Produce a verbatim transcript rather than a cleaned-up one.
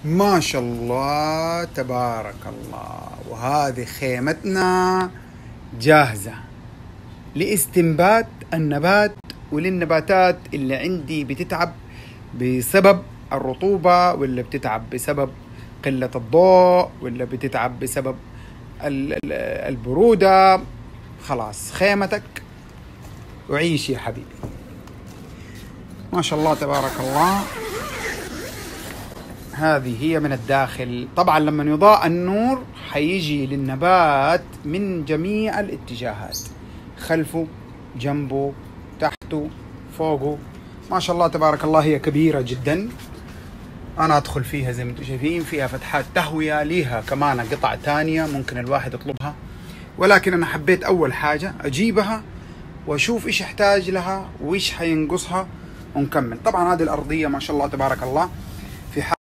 ما شاء الله تبارك الله. وهذه خيمتنا جاهزة لاستنبات النبات وللنباتات اللي عندي بتتعب بسبب الرطوبة، ولا بتتعب بسبب قلة الضوء، ولا بتتعب بسبب البرودة. خلاص خيمتك وعيش يا حبيبي. ما شاء الله تبارك الله. هذه هي من الداخل. طبعا لما يضاء النور حيجي للنبات من جميع الاتجاهات، خلفه، جنبه، تحته، فوقه. ما شاء الله تبارك الله. هي كبيرة جدا. أنا أدخل فيها زي ما انتم شايفين، فيها فتحات تهوية، ليها كمان قطع تانية ممكن الواحد يطلبها، ولكن أنا حبيت أول حاجة أجيبها وأشوف إيش يحتاج لها وإيش حينقصها ونكمل. طبعا هذه الأرضية ما شاء الله تبارك الله في